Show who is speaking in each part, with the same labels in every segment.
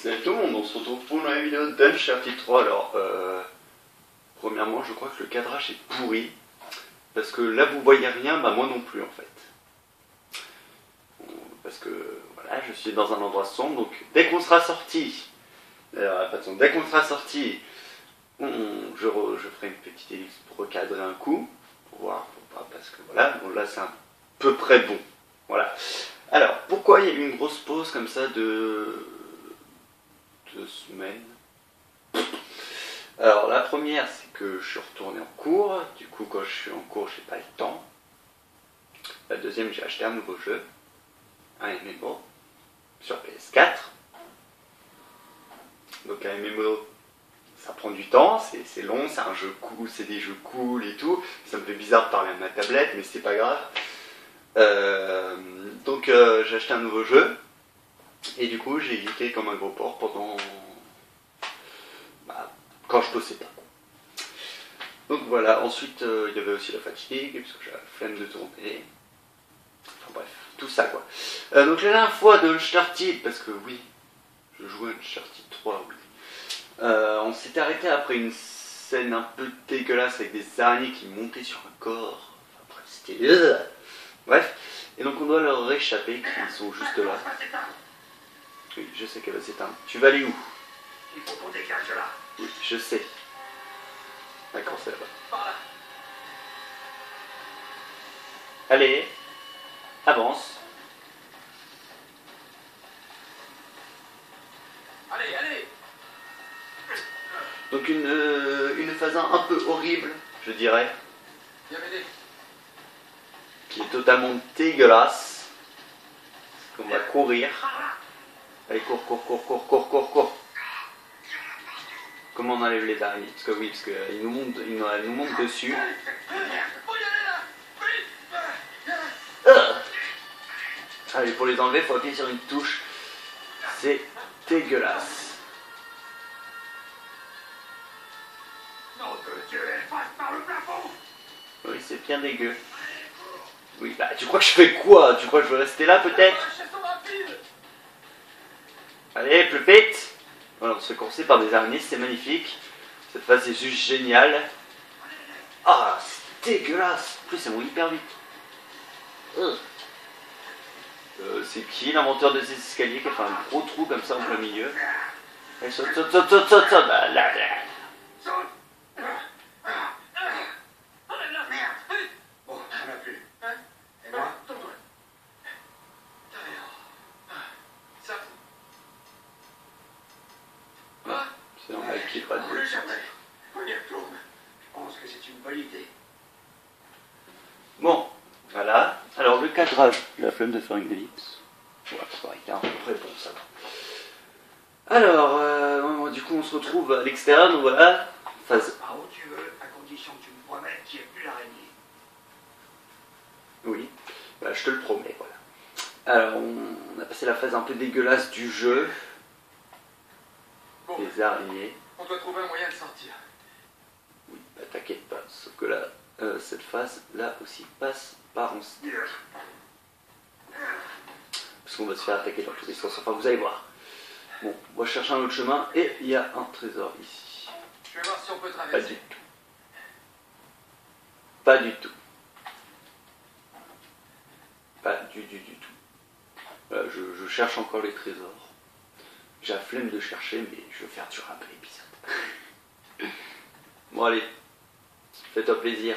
Speaker 1: Salut tout le monde, on se retrouve pour une nouvelle vidéo d'Uncharted 3. Alors, premièrement, je crois que le cadrage est pourri. Parce que là, vous voyez rien, bah moi non plus en fait. Parce que, voilà, je suis dans un endroit sombre, donc dès qu'on sera sorti, dès qu'on sera sorti, je ferai une petite ellipse pour recadrer un coup, pour voir, parce que voilà, bon, là c'est à peu près bon. Voilà. Alors, pourquoi il y a eu une grosse pause comme ça de 2 semaines? Alors, la première, c'est que je suis retourné en cours. Du coup, quand je suis en cours, j'ai pas le temps. La deuxième, j'ai acheté un nouveau jeu, un MMO, sur PS4. Donc, un MMO, ça prend du temps, c'est long, c'est un jeu cool, c'est des jeux cool et tout. Ça me fait bizarre de parler à ma tablette, mais c'est pas grave. Donc, j'ai acheté un nouveau jeu. Et du coup, j'ai geeké comme un gros porc pendant... quand je bossais pas. Donc voilà, ensuite il y avait aussi la fatigue, parce que j'avais la flemme de tourner. Enfin bref, tout ça quoi. Donc la dernière fois de Uncharted, parce que oui, je jouais à Uncharted 3, oui. On s'était arrêté après une scène un peu dégueulasse avec des araignées qui montaient sur un corps. Enfin bref, c'était... Bref, et donc on doit leur échapper, ils sont juste là. Oui, je sais qu'elle va s'éteindre. Tu vas aller où?
Speaker 2: Il faut qu'on dégage de là.
Speaker 1: Oui, je sais. D'accord, c'est là-bas.
Speaker 2: Par là.
Speaker 1: Allez, avance.
Speaker 2: Allez, allez.
Speaker 1: Donc une phase un peu horrible, je dirais,
Speaker 2: Viens m'aider.
Speaker 1: qui est totalement dégueulasse. On va courir. Allez, cours, cours, cours, cours, cours, cours, cours. Comment on enlève les araignées? Parce que oui, parce qu'ils nous montent dessus.
Speaker 2: Faut y aller là. Vite.
Speaker 1: Allez, pour les enlever, il faut appuyer sur une touche. C'est dégueulasse.
Speaker 2: Nom de Dieu, elle passe par le plafond.
Speaker 1: Oui, c'est bien dégueu. Oui, bah tu crois que je fais quoi? Tu crois que je vais rester là peut-être? Allez, plus vite. Voilà, on se fait courser par des araignées, c'est magnifique. Cette phase est juste géniale. Ah, c'est dégueulasse. En plus, ça monte hyper vite. C'est qui l'inventeur de ces escaliers qui a fait un gros trou comme ça en plein milieu? Allez, saute, saute, saute, saute, saute, saute. Bah, là.
Speaker 2: Saute. Enlève-la. Merde. Vite. Bon, on n'a plus. Hein? Et moi? Tourne-toi. Ça. Quoi?
Speaker 1: C'est normal qu'il n'y ait pas de
Speaker 2: Plus jamais. On y retourne. Je pense que c'est une bonne idée.
Speaker 1: Bon, voilà. Alors, le cadrage, j'ai la flemme de faire une ellipse. Ouais, ça va être à peu près bon, ça va. Alors, du coup, on se retrouve à l'extérieur, donc voilà. Phase.
Speaker 2: Par où tu veux, à condition que tu me promènes qu'il n'y ait plus l'araignée.
Speaker 1: Oui, bah, je te le promets, voilà. Alors, on a passé la phase un peu dégueulasse du jeu.
Speaker 2: Bon,
Speaker 1: Les araignées.
Speaker 2: on doit trouver un moyen de sortir.
Speaker 1: Oui, bah t'inquiète pas, sauf que là, cette phase là aussi passe par en stick. Parce qu'on va se faire attaquer dans tous les sens, enfin vous allez voir. Bon, on va chercher un autre chemin et il y a un trésor ici.
Speaker 2: Je vais voir si on peut
Speaker 1: Pas du
Speaker 2: traverser.
Speaker 1: tout. Pas du tout. Pas du tout. Je cherche encore les trésors. J'ai la flemme de chercher, mais je vais faire durer un peu l'épisode. Bon allez, fais-toi plaisir.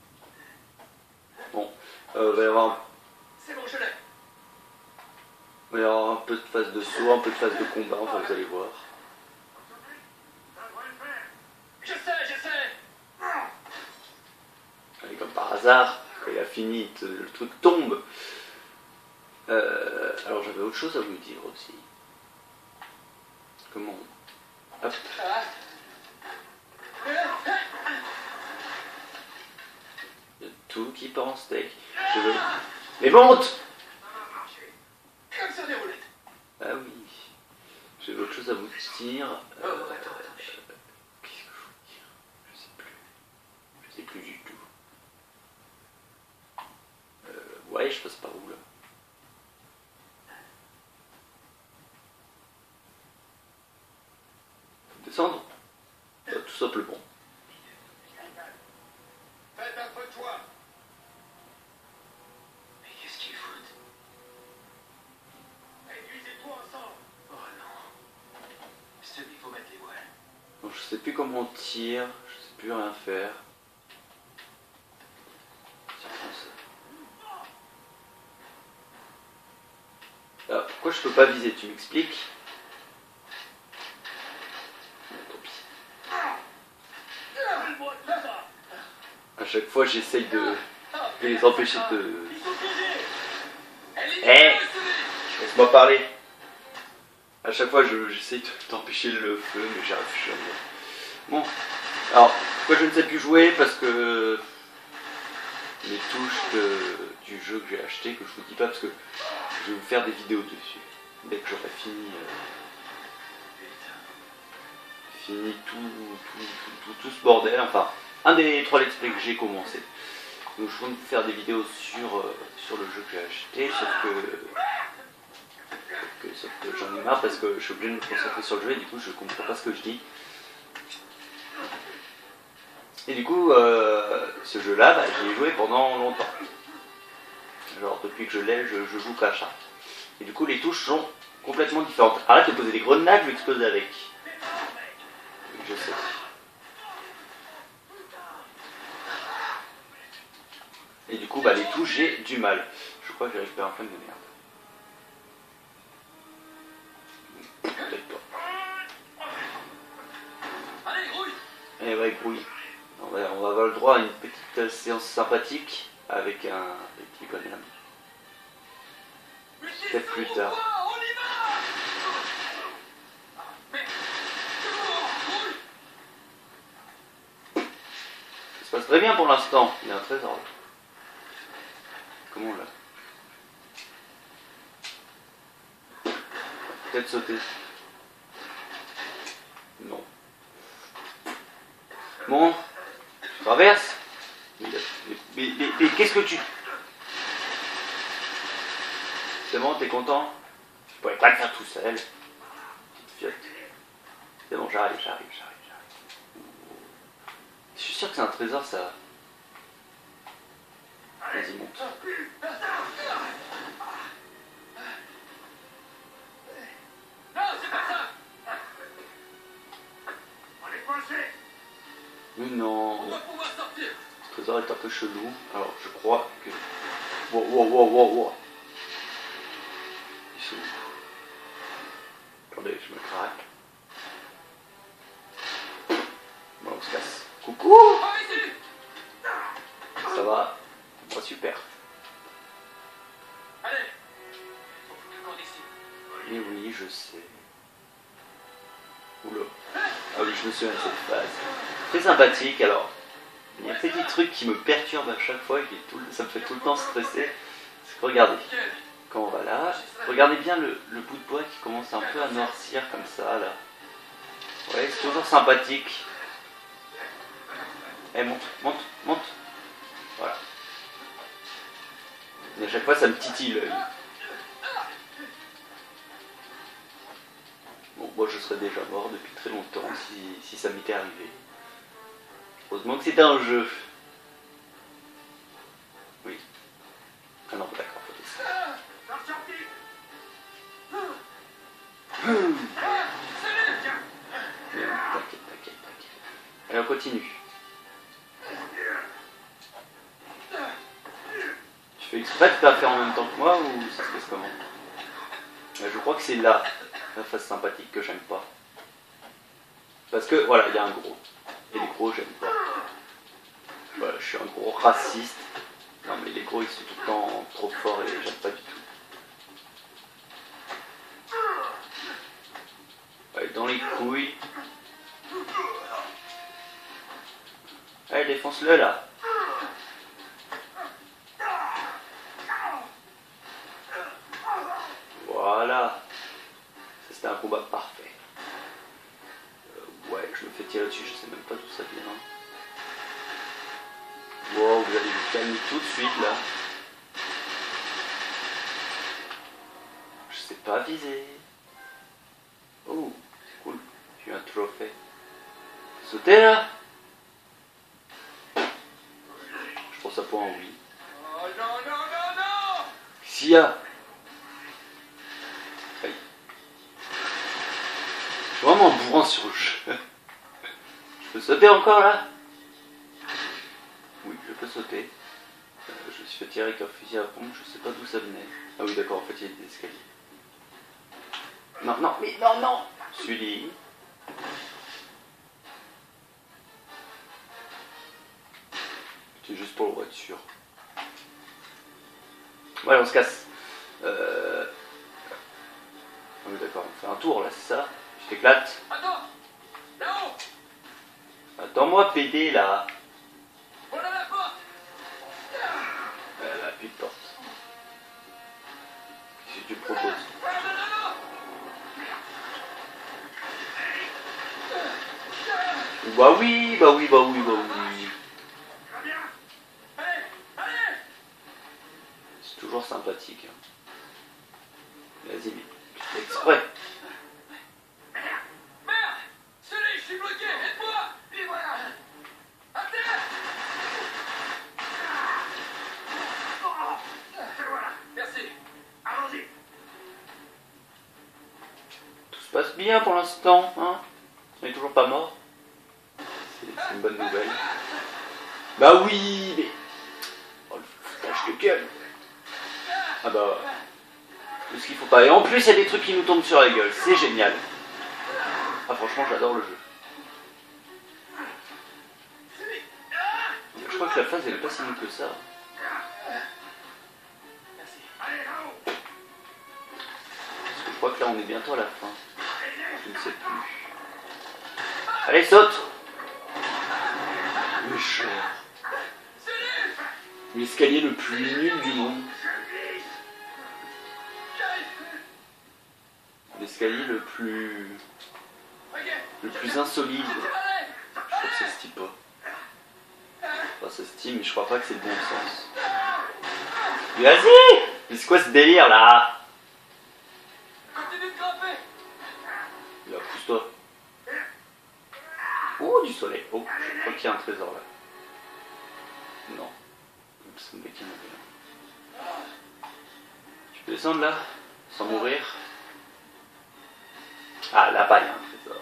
Speaker 1: Bon, va y avoir
Speaker 2: C'est bon, je l'ai.
Speaker 1: il va y avoir un peu de phase de saut, un peu de phase de combat, enfin vous allez voir.
Speaker 2: Je sais.
Speaker 1: Allez, comme par hasard, quand il a fini, le truc tombe. Alors j'avais autre chose à vous dire aussi. Comment? Hop. Il y a tout qui part en steak. Je veux... Mais monte!
Speaker 2: Comme sur des roulettes.
Speaker 1: Ah oui. J'ai autre chose à vous dire.
Speaker 2: Attends.
Speaker 1: Qu'est-ce que je veux dire? Je sais plus. Je sais plus du tout. Ouais, je passe par où là? Descendre. Tout simplement.
Speaker 2: Faites un peu de toi. Mais qu'est-ce qu'ils foutent? Réduisez-toi ensemble. Oh non. Stub, il faut mettre les voiles.
Speaker 1: Bon, je sais plus comment on tire, je sais plus rien faire. Ah, pourquoi je peux pas viser? Tu m'expliques? Tant pis. À chaque fois j'essaye de les empêcher de... Eh, laisse-moi parler. À chaque fois j'essaye d'empêcher le feu, mais j'arrive jamais. Bon, alors pourquoi je ne sais plus jouer? Parce que les touches du jeu que j'ai acheté, que je vous dis pas parce que je vais vous faire des vidéos dessus dès que j'aurai fini tout ce bordel, enfin un des 3 let's play que j'ai commencé. Donc je compte vous faire des vidéos sur le jeu que j'ai acheté, sauf que j'en ai marre parce que je suis obligé de me concentrer sur le jeu et du coup je comprends pas ce que je dis. Et du coup ce jeu là, bah, j'y ai joué pendant longtemps. Genre depuis que je l'ai, je joue qu'à ça. Et du coup les touches sont complètement différentes. Arrête de poser des grenades, je vais exploser avec. Je sais. Et du coup bah les touches j'ai du mal. Je crois que j'ai récupéré un flingue de merde. Peut-être pas.
Speaker 2: Allez, grouille.
Speaker 1: Eh ouais, grouille. On va avoir le droit à une petite séance sympathique avec un petit bonhomme. Peut-être plus tard. Ça se passe très bien pour l'instant. Il y a un trésor là. Comment là? Peut-être sauter. Non. Bon. Tu traverses. Mais qu'est-ce que tu... C'est bon, t'es content? Je pourrais pas le faire tout seul. Petite fiotte. C'est bon, j'arrive. Je suis sûr que c'est un trésor, ça. Vas-y, monte.
Speaker 2: Non, c'est pas ça. On est coincé.
Speaker 1: Mais non.
Speaker 2: On va pouvoir sortir.
Speaker 1: Ce trésor est un peu chelou. Alors, je crois que... Wow. Ils sont où? Attendez, je me craque. Bon, on se casse. Coucou! Ça va? Pas super.
Speaker 2: Allez. Faut que tu cours d'ici.
Speaker 1: Mais oui, je sais. Oula. Ah oui, je me souviens de cette phase. Très sympathique, alors. Il y a un petit truc qui me perturbe à chaque fois, ça me fait tout le temps stresser. C'est que regardez, quand on va là, regardez bien le bout de bois qui commence un peu à noircir comme ça, là. Ouais, c'est toujours sympathique. Eh, monte. Voilà. Et à chaque fois, ça me titille l'œil. Bon, moi, je serais déjà mort depuis très longtemps si ça m'était arrivé. Heureusement que c'était un jeu. Oui. Ah non, d'accord, faut descendre. T'inquiète. Allez, on continue. Tu fais exprès de pas faire en même temps que moi ou ça se passe comment? Je crois que c'est là, la phase sympathique que j'aime pas. Parce que, voilà, il y a un gros. Et les gros, j'aime pas. Voilà, je suis un gros raciste. Non mais les gros, ils sont tout le temps trop forts et j'aime pas du tout. Ouais, dans les couilles. Allez, défonce-le là. Voilà. Ça, c'était un combat parfait. Ouais, je me fais tirer dessus, je sais même pas d'où ça vient. Wow, vous allez vous calmer tout de suite là. Je sais pas viser. Oh, c'est cool. J'ai eu un trophée. sauter là? Je pense à point oui.
Speaker 2: Oh non, non, non, non!
Speaker 1: S'il y a. Aïe. Je suis vraiment un bourrin sur le jeu. Je peux sauter encore là? Oui, je peux sauter. Je me suis fait tirer avec un fusil à pompe, je sais pas d'où ça venait. Ah oui d'accord, en fait il y a des escaliers. Non, non, mais non, non! Sully. C'est juste pour le voiture. Ouais, on se casse. Ah oui d'accord, on fait un tour là, c'est ça? Je t'éclate.
Speaker 2: Attends! Là-haut!
Speaker 1: Attends-moi PD là.
Speaker 2: Voilà la porte!
Speaker 1: Plus de porte. Qu'est-ce que tu proposes?
Speaker 2: Non, non, non, non!
Speaker 1: Bah oui, bah oui, bah oui, bah oui.
Speaker 2: Très bien! Allez! Allez!
Speaker 1: C'est toujours sympathique. Hein. Vas-y, mais tu fais exprès.
Speaker 2: Merde! Sully, je suis bloqué! Aide-moi! Et voilà! À terre! Et voilà! Merci! Allons-y!
Speaker 1: Tout se passe bien pour l'instant, hein? On est toujours pas mort. C'est une bonne nouvelle. Bah oui, mais... Oh le foutage de gueule. Ah bah... Tout ce qu'il faut pas. Et en plus, il y a des trucs qui nous tombent sur la gueule. C'est génial. Ah franchement, j'adore le jeu. Je crois que la phase, elle est pas si nulle que ça.
Speaker 2: Merci. Allez, là-haut!
Speaker 1: Parce que je crois que là, on est bientôt à la fin. Je ne sais plus. Allez, saute! Le genre. L'escalier le plus nul du monde. L'escalier le plus insolide. Je crois que ça se stime pas. Enfin, ça se stime, mais je crois pas que c'est le bon sens. Mais vas-y! Mais c'est quoi ce délire là?
Speaker 2: Continue de grimper!
Speaker 1: Là, pousse-toi. Oh, du soleil. Oh, je crois qu'il y a un trésor là. Non. Il me semblait qu'il y en avait un. Tu peux descendre là? Sans mourir? Ah, là-bas, il y a un trésor.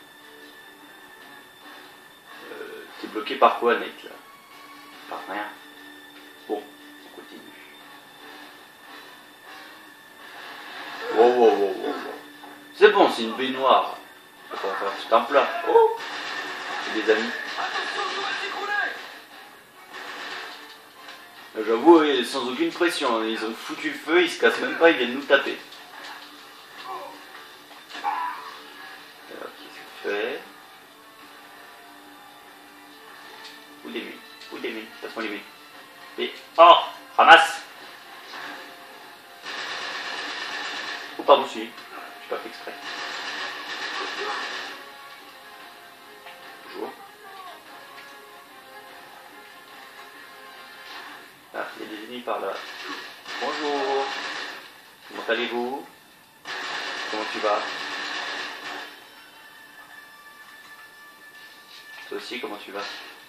Speaker 1: T'es bloqué par quoi, Nate, là? Par rien. Bon, on continue. Wow, wow, wow, wow, wow. C'est bon, c'est une baignoire. On va faire tout un plat. Oh! J'ai des amis.
Speaker 2: Attention, je vais s'écrouler!
Speaker 1: J'avoue, sans aucune pression. Hein. Ils ont foutu le feu, ils se cassent même pas, ils viennent nous taper. Alors, qu'est-ce que tu fais? Où des mines? Où des mines? Passe-moi les mines. Et... Oh! Ramasse! Oh, pardon, si. J'ai pas fait exprès. Bonjour. Ah, il y a des ennemis par là. Bonjour. Comment allez-vous? Comment tu vas? Toi aussi, comment tu vas?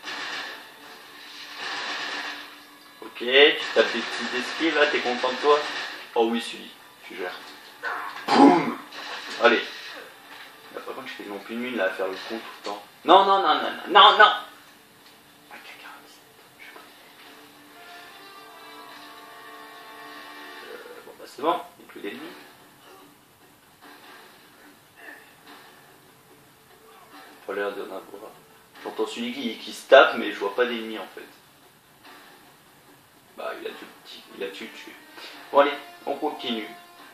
Speaker 1: Ok, tu tapes des petites esquives là, t'es content de toi? Oh oui, celui, tu gères. Boum! Allez. Là, par contre, je fais non plus une mine là à faire le con tout le temps. Non, non, non, non, non, non, non! Ah, bon, bah c'est bon, il n'y a plus d'ennemis. Pas l'air d'en avoir. J'entends celui qui se tape, mais je vois pas d'ennemis en fait. Bah, il a dû le tuer. Bon, allez, on continue.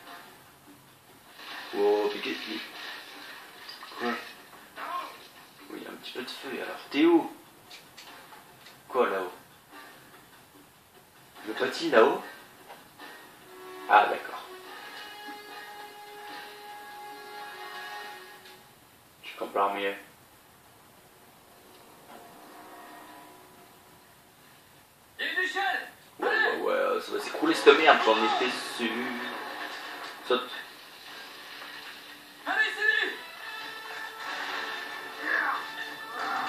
Speaker 1: Oh, mais qu'est-ce qu'il... Quoi? Oui, il y a un petit peu de feu, alors. T'es où? Quoi, là-haut? Le petit, là-haut? Ah, d'accord. Je comprends mieux.
Speaker 2: Il y a une échelle!
Speaker 1: Ouais, ça va s'écrouler cette merde, j'en étais sûr. Saute.
Speaker 2: Allez, Sully!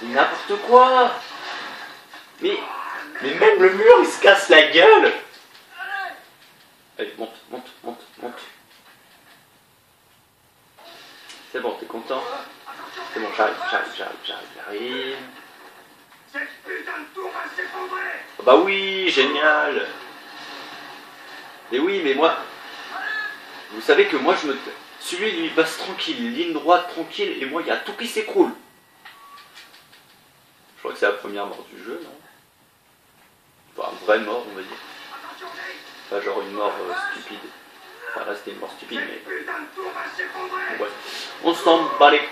Speaker 1: N'importe quoi. Mais même le mur, il se casse la gueule. Allez, monte, monte, monte, monte. C'est bon, t'es content? C'est bon, j'arrive.
Speaker 2: Cette putain de tour va s'effondrer.
Speaker 1: Oh bah oui, génial. Mais oui, mais moi... Vous savez que moi, celui, lui, il passe tranquille, ligne droite, tranquille, et moi, il y a tout qui s'écroule. Je crois que c'est la première mort du jeu, non? Enfin, une vraie mort, on va dire. Pas genre une mort stupide. Enfin, là, c'était une mort stupide, mais... Bon, bref. On s'en bat les...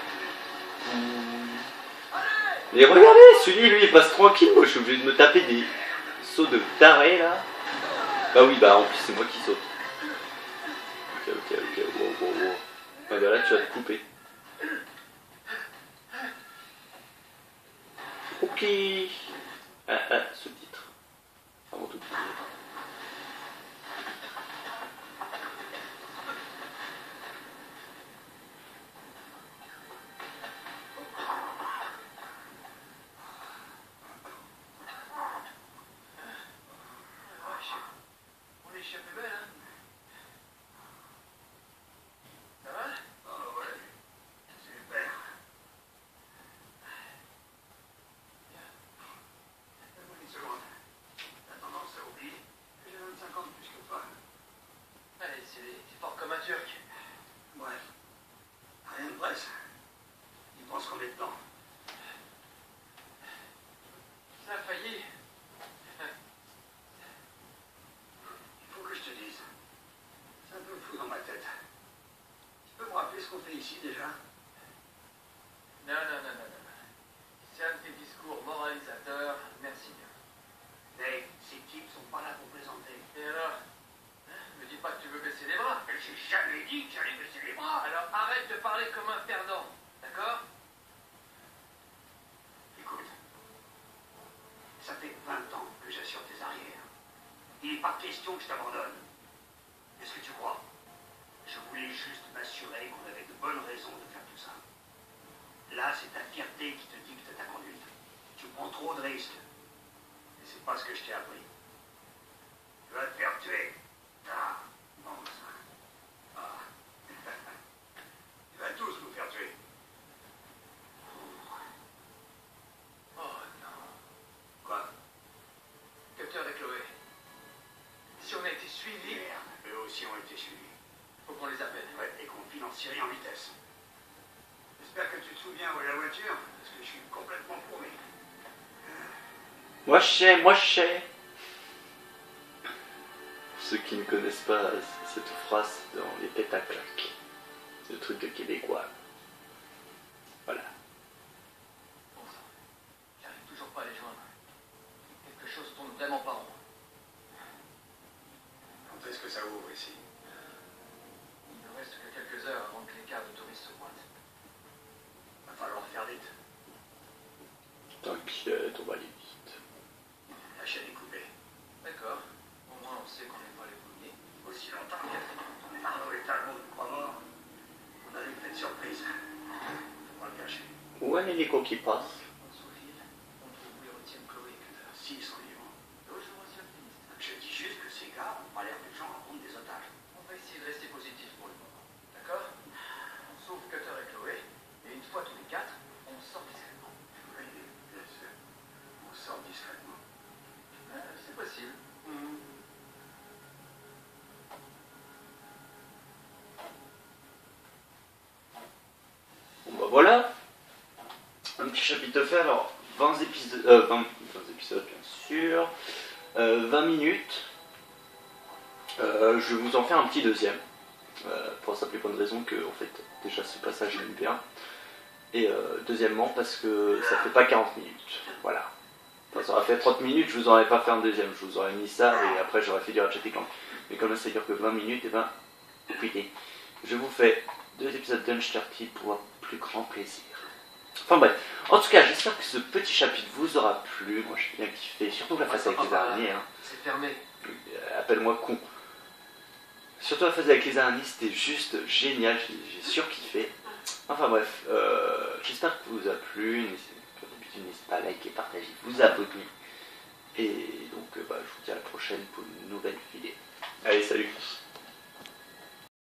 Speaker 1: Et regardez, celui, lui, il passe tranquille. Moi, je suis obligé de me taper des sauts de taré, là. Bah oui, bah en plus, c'est moi qui saute. Ok, wow. Ah bah là, tu vas te couper. Ok. Ce titre. Avant tout.
Speaker 2: Bref, rien de presse. Ils pensent qu'on est dedans.
Speaker 3: Ça a failli.
Speaker 2: Il faut que je te dise. C'est un peu fou dans ma tête. Tu peux me rappeler ce qu'on fait ici déjà?
Speaker 3: Non. C'est un de tes discours moralisateurs. Merci bien.
Speaker 2: Mais ces types sont pas là pour plaisanter.
Speaker 3: Et alors? Me dis pas que tu veux baisser les bras.
Speaker 2: Mais j'ai jamais dit que j'allais baisser les bras.
Speaker 3: Alors arrête de parler comme un perdant. D'accord?
Speaker 2: Écoute, ça fait 20 ans que j'assure tes arrières. Il n'est pas question que je t'abandonne. Qu'est-ce que tu crois? Je voulais juste m'assurer qu'on avait de bonnes raisons de faire tout ça. Là, c'est ta fierté qui te dicte ta conduite. Tu prends trop de risques. Et c'est pas ce que je t'ai appris. Tu vas te faire tuer. Ah, bon ça. Ah. Tu vas tous nous faire tuer.
Speaker 3: Oh non.
Speaker 2: Quoi?
Speaker 3: Cutter et Chloé. Si on a été suivis,
Speaker 2: Merde, eux aussi ont été suivis.
Speaker 3: faut qu'on les appelle.
Speaker 2: Ouais, et qu'on file en Syrie en vitesse. J'espère que tu te souviens où est la voiture, parce que je suis complètement paumé.
Speaker 1: Moi je sais. Pour ceux qui ne connaissent pas cette phrase dans les têtes à claque. Le truc de québécois. Voilà.
Speaker 3: Bon sang. J'arrive toujours pas à les joindre. Quelque chose tourne vraiment pas rond.
Speaker 2: Quand est-ce que ça ouvre ici?
Speaker 3: Il ne reste que quelques heures avant que les cars de touristes se pointent.
Speaker 2: Va falloir faire vite.
Speaker 1: T'inquiète, on va aller vite.
Speaker 2: La chaîne est coupée.
Speaker 3: D'accord. Au moins on sait qu'on n'est pas les premiers.
Speaker 2: Aussi longtemps Arnaud et Talbot ne croient mort. On a une pleine surprise. Faut pas le cacher.
Speaker 1: Où un hélico qui passe?
Speaker 3: On se faufile. On trouve où ils retiennent Chloé et Cutter.
Speaker 2: S'ils sont vivants.
Speaker 3: Toujours aussi optimiste.
Speaker 2: Je dis juste que ces gars ont pas l'air de gens à prendre des otages.
Speaker 3: On va essayer de rester positif pour le moment. D'accord? On sauve Cutter et Chloé. Et une fois tous les quatre, on sort discrètement.
Speaker 2: Oui, bien sûr. On sort discrètement.
Speaker 3: C'est possible.
Speaker 1: Bon bah voilà. Un petit chapitre de fait, alors 20 épisodes, 20 épisodes bien sûr, 20 minutes. Je vais vous en faire un petit deuxième. Pour la simple et bonne raison que en fait déjà ce passage j'aime bien. Et deuxièmement parce que ça fait pas 40 minutes. Voilà. Enfin, ça aurait fait 30 minutes, je vous aurais pas fait un deuxième, je vous aurais mis ça et après j'aurais fait du Ratchet & Clank. Mais comme là ça dure que 20 minutes, et ben écoutez, je vous fais 2 épisodes d'Uncharted pour un plus grand plaisir. Enfin bref, en tout cas j'espère que ce petit chapitre vous aura plu, moi j'ai bien kiffé, surtout la phase avec les araignées. Hein.
Speaker 3: C'est fermé.
Speaker 1: Appelle-moi con. Surtout la phase avec les araignées, c'était juste génial, j'ai surkiffé. Enfin bref, j'espère que ça vous a plu, n'hésitez pas n'hésitez pas à liker, partager, vous abonner. Et donc, je vous dis à la prochaine pour une nouvelle vidéo.
Speaker 4: Allez, salut.